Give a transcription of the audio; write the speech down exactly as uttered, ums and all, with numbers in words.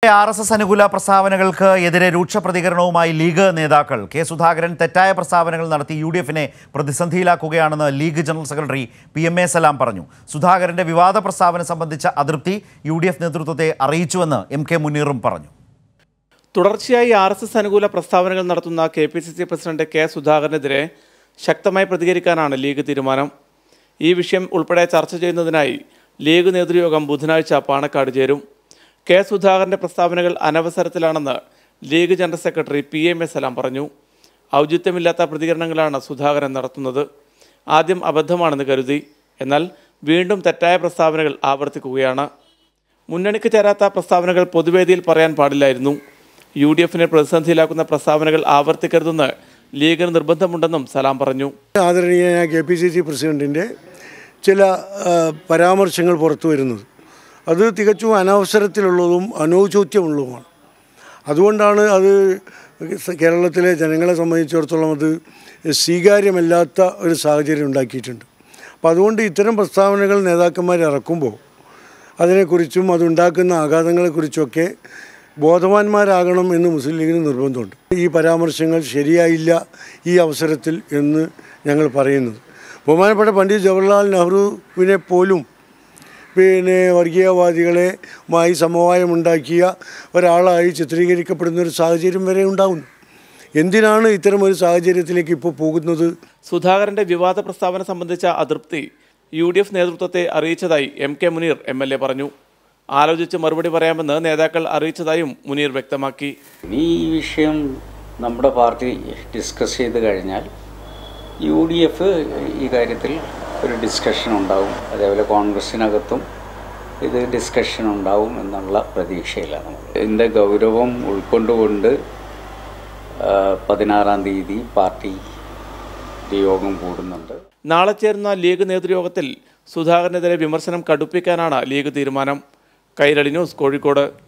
R S S അനുകൂല പ്രസ്താവനകൾക്ക് എതിരെ രൂക്ഷ പ്രതികരണവുമായി ലീഗ് നേതാക്കൾ. കെ സുധാകരൻ തെറ്റായ പ്രസ്താവനകൾ നടത്തി യു ഡി എഫിനെ പ്രതിസന്ധിയിലാക്കുകയാണെന്ന് league general secretary P M A Salam പറഞ്ഞു. സുധാകരന്റെ വിവാദ പ്രസ്താവന സംബന്ധിച്ച അതൃപ്തി യു ഡി എഫ് നേതൃത്വത്തെ അറിയിച്ചുവെന്ന് എം കെ മുനീറും പറഞ്ഞു. തുടർച്ചയായി ആർ എസ് എസ് അനുകൂല പ്രസ്താവനകൾ നടത്തുന്ന K P C C president K സുധാകരനെതിരെ ശക്തമായി പ്രതികരിക്കാനാണ് ലീഗ് തീരുമാനം. ഈ വിഷയം ഉൾപ്പെടെ ചർച്ച ചെയ്യുന്നതിനായി ലീഗ് നേതൃയോഗം ബുധനാഴ്ച പാണക്കാട് ചേരും. കെ സുധാകരന്റെ പ്രസ്താവനകൾ അനവസരത്തിലാണെന്ന് league general secretary P M A Salam പറഞ്ഞു. ഔചിത്യമില്ലാത്ത പ്രതികരണങ്ങളാണ് സുധാകരൻ നടത്തുന്നത്. ആദ്യം അബദ്ധമാണെന്ന് കരുതി, എന്നാൽ വീണ്ടും തെറ്റായ പ്രസ്താവനകൾ ആവർത്തിക്കുകയാണ്. മുന്നണിക്ക് ചേരാത്ത പ്രസ്താവനകൾ പൊതുവേദിയിൽ പറയാൻ പാടില്ലായിരുന്നു. യു ഡി എഫിനെ പ്രതിസന്ധിയിലാക്കുന്ന പ്രസ്താവനകൾ ആവർത്തിക്കരുതെന്ന് ലീഗിന് നിർബന്ധമുണ്ടെന്നും സലാം പറഞ്ഞു. ആദരണീയനായ കെ പി സി സി പ്രസിഡന്റിൻ്റെ ചില പരാമർശങ്ങൾ പുറത്തു വരുന്നത് അത് തികച്ചും അനവസരത്തിലുള്ളതും അനൗചോത്യമുള്ളതുമാണ്. അതുകൊണ്ടാണ് അത് കേരളത്തിലെ ജനങ്ങളെ സംബന്ധിച്ചിടത്തോളം അത് സ്വീകാര്യമല്ലാത്ത ഒരു സാഹചര്യം ഉണ്ടാക്കിയിട്ടുണ്ട്. അപ്പോൾ അതുകൊണ്ട് ഇത്തരം പ്രസ്താവനകൾ നേതാക്കന്മാർ ഇറക്കുമ്പോൾ അതിനെക്കുറിച്ചും അതുണ്ടാക്കുന്ന ആഘാതങ്ങളെക്കുറിച്ചൊക്കെ ബോധവാന്മാരാകണം എന്ന് മുസ്ലിം ലീഗിന് നിർബന്ധമുണ്ട്. ഈ പരാമർശങ്ങൾ ശരിയായില്ല ഈ അവസരത്തിൽ എന്ന് ഞങ്ങൾ പറയുന്നത്. ബഹുമാനപ്പെട്ട പണ്ഡിറ്റ് ജവഹർലാൽ നെഹ്റുവിനെ പോലും പിന്നെ വർഗീയവാദികളെ മായി സമവായമുണ്ടാക്കിയ ഒരാളായി ചിത്രീകരിക്കപ്പെടുന്ന ഒരു സാഹചര്യം വരെ ഉണ്ടാകുന്നു. എന്തിനാണ് ഇത്തരം ഒരു സാഹചര്യത്തിലേക്ക് ഇപ്പോൾ പോകുന്നത്? സുധാകരന്റെ വിവാദ പ്രസ്താവന സംബന്ധിച്ച അതൃപ്തി യു ഡി എഫ് നേതൃത്വത്തെ അറിയിച്ചതായി M K Muneer M L A പറഞ്ഞു. ആലോചിച്ച് മറുപടി പറയാമെന്ന് നേതാക്കൾ അറിയിച്ചതായും മുനീർ വ്യക്തമാക്കി. ഈ വിഷയം നമ്മുടെ പാർട്ടി ഡിസ്കസ് ചെയ്ത് കഴിഞ്ഞാൽ യു ഡി എഫ് ഈ കാര്യത്തിൽ ഒരു ഡിസ്കഷൻ ഉണ്ടാവും. അതേപോലെ കോൺഗ്രസിനകത്തും ഇത് ഡിസ്കഷൻ ഉണ്ടാവും എന്നുള്ള പ്രതീക്ഷയിലാണ്. ഇതിൻ്റെ ഗൗരവം ഉൾക്കൊണ്ടുകൊണ്ട് പതിനാറാം തീയതി പാർട്ടി യോഗം കൂടുന്നുണ്ട്. നാളെ ചേരുന്ന ലീഗ് നേതൃയോഗത്തിൽ സുധാകരനെതിരെ വിമർശനം കടുപ്പിക്കാനാണ് ലീഗ് തീരുമാനം. കൈരളി ന്യൂസ്, കോഴിക്കോട്.